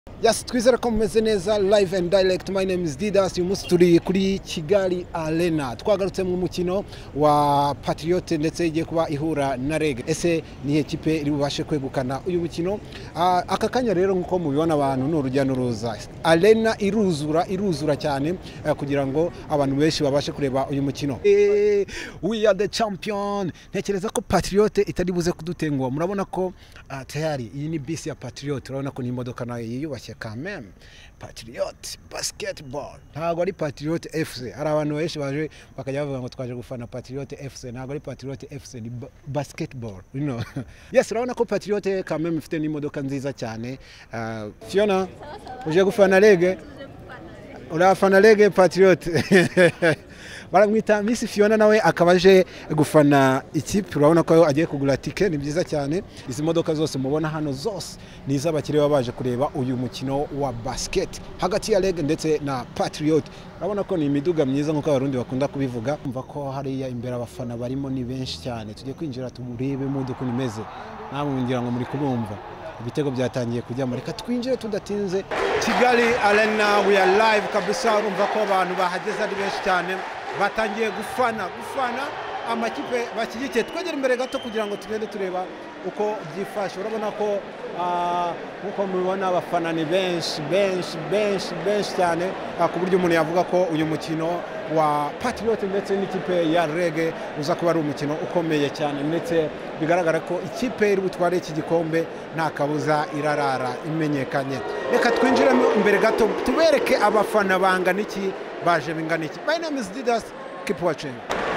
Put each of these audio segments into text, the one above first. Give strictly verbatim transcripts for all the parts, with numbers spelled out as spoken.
Yes, twizera ko mumeze neza live and direct. My name is Didas. Uyu munsi turi kuri Kigali Arena. Twagarutse mu mukino wa Patriot ndetse igiye kuba ihura na Reg. Ese ni ekipe iri bubashe kwegukana uyu mukino? Uh, aka kanya rero nkuko mubibona abantu n'urujya n'uruza. Arena iruzura iruzura cyane uh, kugira ngo abantu benshi babashe kureba uyu mukino. Eh, we are the champion. Ntekereza ko Patriot itari buze kudutenguha. Murabona ko uh, tayari iyi ni bisi ya Patriot. Urabona ko ni imodoka nayo yiyubashye quand même. Patriot basketball ntago ari Patriot F C. Hari abantu benshi baje bakajya bavuga ngo twaje gufana Patriot F C. Ntago ari Patriot F C, ni basketball, you know. Yes, urabona ko Patriot quand même ifite n'imodoka nziza cyane. Uh, Fiona uje gufana Reg? Urafana Reg Patriot? Baramwita Miss Fiona nawe akabaje gufana ikipe. Urabona ko agiye kugura ticket, ni byiza cyane. Izi modoka zose mubona hano zose ni iz'abakire babaje kureba uyu mukino wa basket hagati ya Reg ndetse na Patriot. Urabona ko ni imiduga myiza nkuko abarundi bakunda kubivuga. Umva ko hariya imbere abafana barimo ni benshi cyane. Tujye kwinjira tumurebe modoka nimeze. Namwe ngira ngo muri kubumva ibitego byatangiye kujya muri ka twinjire tudatinze. Kigali Arena, we are live kabisa. Urumva ko abantu bahageze ari benshi cyane batangiye gufana gufana amakipe bakigiye. Twegera imbere gato kugira ngo tugende tureba uko byifashe. Urabona ko uko mubibona abafana ni benshi benshi benshi benshi cyane ku buryo umuntu yavuga ko uyu mukino wa Patriot ndetse n'ikipe ya Reg uza kuba ari umukino ukomeye cyane, ndetse bigaragara ko ikipe iri butware iki gikombe nta kabuza irarara imenyekanye. Reka twinjire imbere gato tubereke abafana bangana iki baje bingana iki. My name is Didas, keep watching.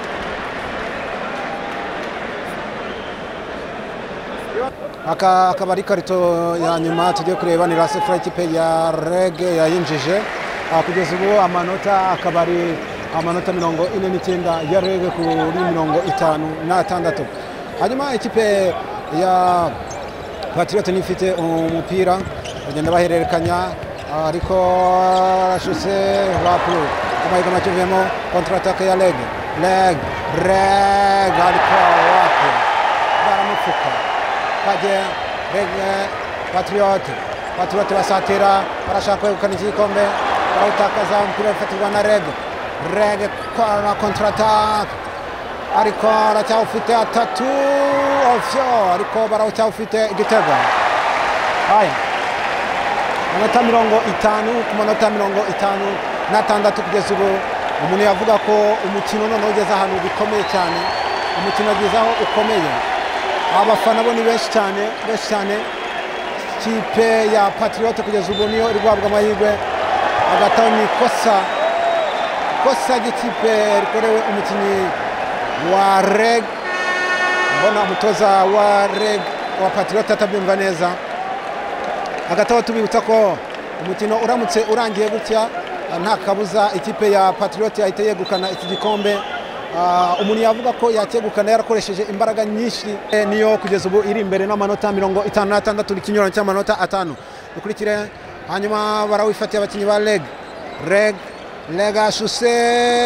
Aka akabari karito ya nyuma tugiye kureba ni Rase Fly ikipe ya Reg yayinjije kugeza ubu amanota akabari amanota mirongo ine n'icyenda ya Reg kuri mirongo itanu na tandatu. Hanyuma ikipe ya Patriot nifite umupira bagenda bahererekanya ariko arashuse wapu amayiga macuvemo kontra attaque ya Reg Reg Reg ariko wapu baramufuka kaje Reg Patriot Patriot basatira barashaka kwegukana iki gikombe barawutakaza umupira ufatirwa na Reg Reg kwa kontra attaque ariko aracyawufite atatu ofyo ariko barawucyawufite igitego. Haya amanota mirongo itanu ku manota mirongo itanu na tandatu kugeza ubu. Umuntu yavuga ko umukino none ugeze ahantu bikomeye cyane, umukino agezaho ukomeye. Abafana bo ni benshi cyane benshi cyane. Kipe ya Patriot kugeza ubu niyo iri guhabwa amahirwe agataho ni kosa kosa ry'ikipe rikorewe umukinnyi wa Reg. Mbona umutoza wa Reg wa Patriot atabyumva neza. Agataho tubibutsa ko umukino uramutse urangiye gutya nta kabuza ikipe ya Patriot yahita yegukana iki gikombe. Uh, umuntu yavuga ko yakegukana yarakoresheje imbaraga nyinshi, niyo kugeza ubu iri imbere n'amanota mirongo itanu na tandatu n'ikinyuranyo cy'amanota atanu. Dukurikire hanyuma barawifatiye abakinnyi ba Reg Reg Reg ashuse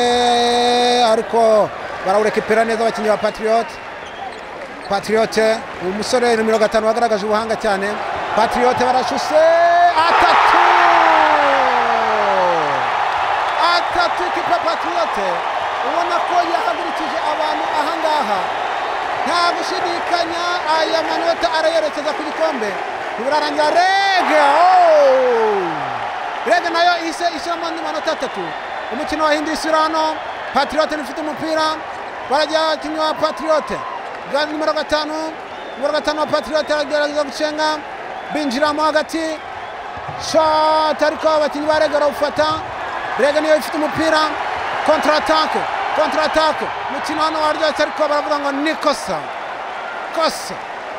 ariko barawurekipera neza abakinnyi ba Patriot. Patriot umusore numero gatanu wagaragaje ubuhanga cyane. Patriot barashuse atatu atatu kipe Patriot ubona ko yahagurikije abantu ahangaha nta gushidikanya. Aya manota arayerekeza ku gikombe birarangira. Reg oh Reg nayo ise ishyiramo andi manota atatu. Umukino wahindisira hano Patriot nifite umupira barajya kinywa Patriot gani numero gatanu numero gatanu wa Patriot aragerageza gucenga binjiramo hagati shot ariko abakinnyi ba Reg barawufata. Reg niyo ifite umupira kontra attaque kontra attaque. Mukino hano waryoshye ariko baravuga ngo ni kosa kosa.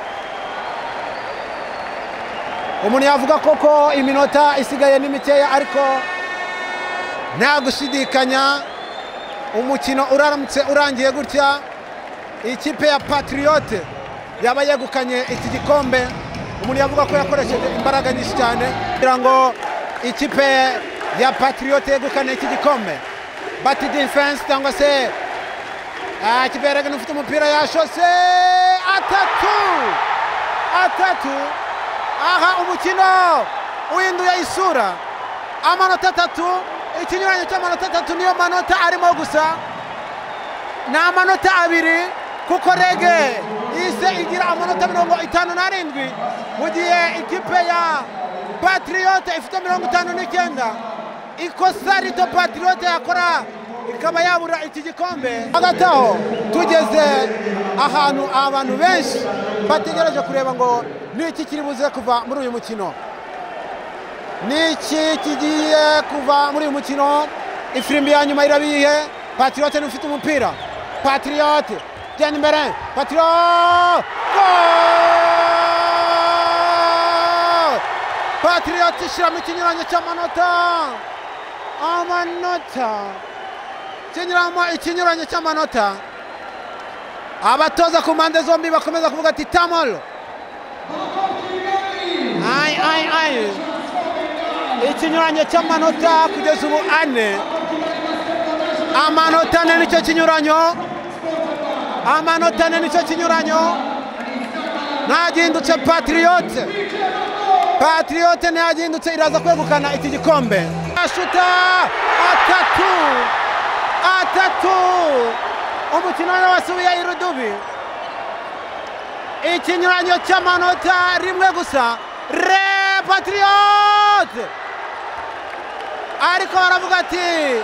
Umuntu yavuga koko iminota isigaye ni mikeya ariko nta gushidikanya umukino uraramutse urangiye gutya ikipe ya Patriot yaba yegukanye iki gikombe. Umuntu yavuga ko yakoresheje imbaraga nyinshi cyane kugira ngo ikipe ya Patriot yegukane iki gikombe. But defense cyangwa se ikipe ya Reg ifite umupira yashose atatu atatu. Aha umukino uhinduye isura. Amanota atatu, ikinyuranyo cy'amanota atatu niyo manota arimo gusa. Ni amanota abiri kuko Rege ise igira amanota mirongo itanu n'arindwi mu gihe ikipe ya Patriote ifite mirongo itanu n'icyenda. Ikosa rito Patriote yakora ikaba yabura iki gikombe. Hagati aho tugeze ahantu abantu benshi bategereje kureba ngo niki kiri buze kuva muri uyu mukino. Niki kigiye kuva muri uyu mukino. Ifirimbi ya nyuma irabiye. Patriote ufite umupira. Patriote genda imbere. Patriote Patriote ishyira mu kinyuranyo cy'amanota. Amanota kinyuramo ikinyuranyo cy'amanota. Abatoza ku mpande zombi bakomeza kuvuga ati tamolo. Ai ai ai. Ikinyuranyo cy'amanota kugeza ubu ane. Amanota ane nicyo kinyuranyo. Amanota ane nicyo kinyuranyo. Ntagindutse Patriote. Patriote ntagindutse iraza kwegukana iki gikombe. Ashuta atatu. Atatu. Umukino wasubiye irudubi. Ikinyuranyo cy'amanota rimwe gusa. Re Patriote. Ariko baravuga ati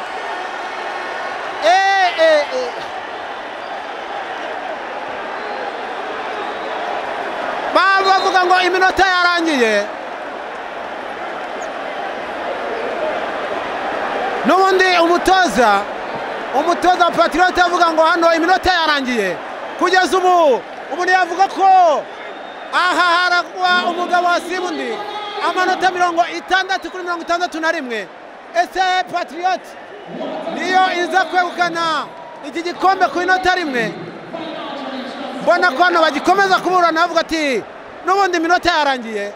eh eh eh bavuga ngo iminota yarangiye. Nubundi umutoza umutoza Patriote avuga ngo hano iminota yarangiye. Kugeza ubu umuntu yavuga ko aha haragwa umugabo wa Simundi amanota mirongo itandatu kuri mirongo itandatu na rimwe. Ese Patriote niyo iza kwegukana iki gikombe ku inota rimwe. Mbona ko hano bagikomeza kuburana bavuga ati nubundi iminota yarangiye.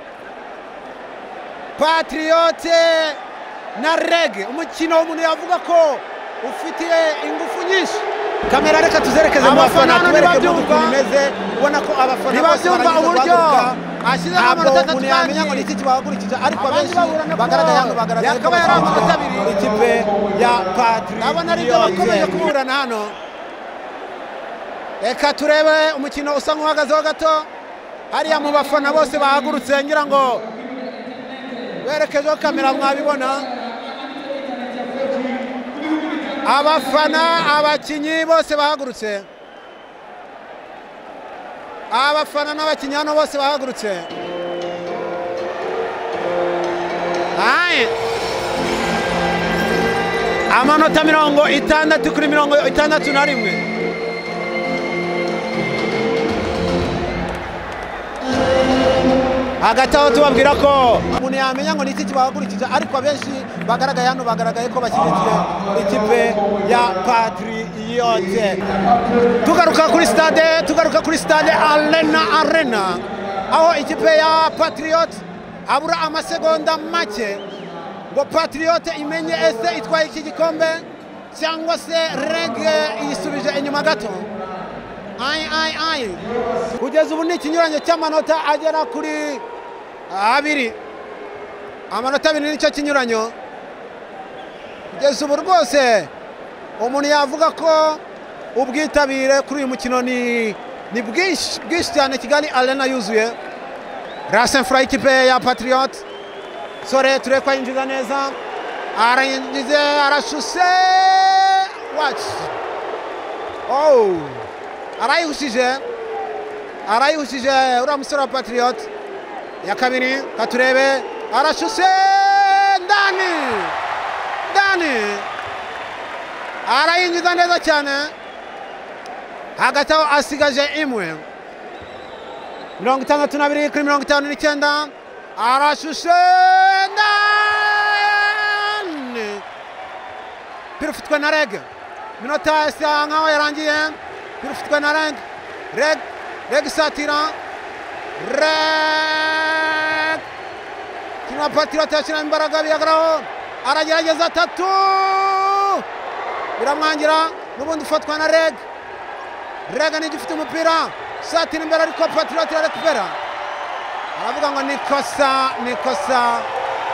Patriote na Rege umukino umuntu yavuga ko ufitiye ingufu nyinshi. Kamera reka tuzerekeze mu bafana tubereke mu bimeze. Ubona ko abafana babyumva uburyo ashyize amanota atatu yamenya ngo niki kibahagurikije ariko abenshi bagaragaye hano bagaragaye yakaba yari amanota abiri ikipe ya Patriote. Abona ari byo bakomeje kuburana hano. Eka turebe umukino usa nk'uhagazeho gato. Hariya mu bafana bose bahagurutse ngira ngo berekejeho kamera mwabibona. Abafana abakinyi bose bahagurutse. Abafana n'abakinyi hano bose bahagurutse. Aye. Amanota mirongo itandatu kuri mirongo itandatu na rimwe. Hagati aho tubabwira ko umuntu yamenya ngo niki kibahagurikije ariko abenshi bagaragaye hano bagaragaye ko bashyigikiye ikipe ya Patriote. Tugaruka kuri stade tugaruka kuri stade Arena Arena aho ikipe ya Patriote abura amasegonda make ngo Patriote imenye ese itwaye iki gikombe cyangwa se Rege yisubije inyuma gato. Ai ai ai. Kugeza ubu ni ikinyuranyo cy'amanota agera kuri abiri. Amanota abiri nicyo kinyuranyo. Kugeza ubu rwose umuntu yavuga ko ubwitabire kuri uyu mukino ni ni bwinshi bwinshi cyane. Kigali Arena yuzuye. Racing Fly ikipe ya Patriote. Sore turekwa yinjiza neza. Arayinjize arashuse. Watch. Oh. Arayihushije arayihushije uriya musore wa Patriote. Ya kabiri katurebe arashuse ndani ndani arayinjiza neza cyane. Hagati aho asigaje imwe. Mirongo itandatu na bibiri kuri mirongo itanu n'icyenda. Arashuse ndani. Pirufitwe na Rege. Minota isa nkaho yarangiye. Pirufitwe na Rege. Rege Rege satira. Rege kina Patriote yashyira imbaraga biyagaraho. Aragerageza atatu. Biramwangira n'ubundi ufatwa na Rege. Rege ni gifite umupira. Satira imbere ariko Patriote arekupera. Aravuga ngo nikosa nikosa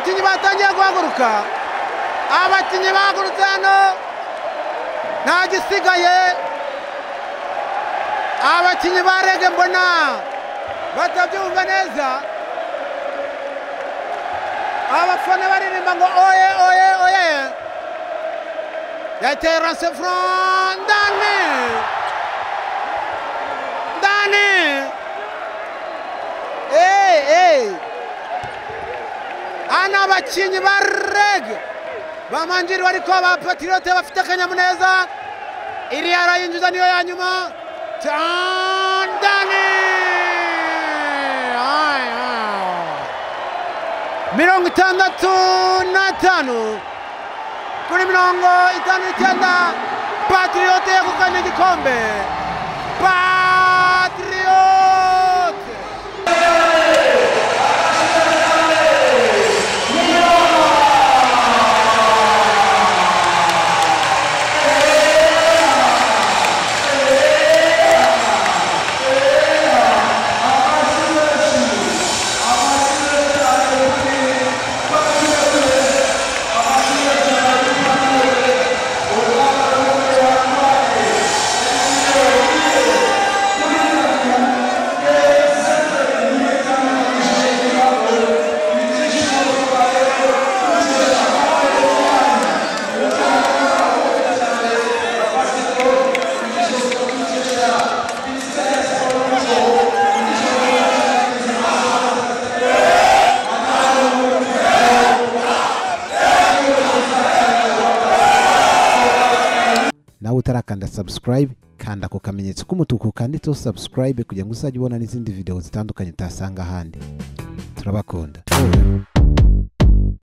abakinnyi batangiye guhaguruka abakinnyi bahagurutse hano nta gisigaye abakinnyi ba Rege mbona batabyumva neza abafana baririmba ngo oye oye oye yateye lance franc Dani Dani hey hey ana abakinnyi ba Rege bamanjiri bariko ba Patriote bafite akanyamuneza iri arayinjiza niyo ya nyuma Dani mirongo itandatu n'atanu kuri mirongo itanu n'icyenda Patriote yegukanye igikombe Patriote nawe utarakanda subscribe kanda ku kamenyetso k'umutuku kanditseho subscribe kugira ngo uzajye ubona n'izindi video zitandukanye utasanga ahandi turabakunda.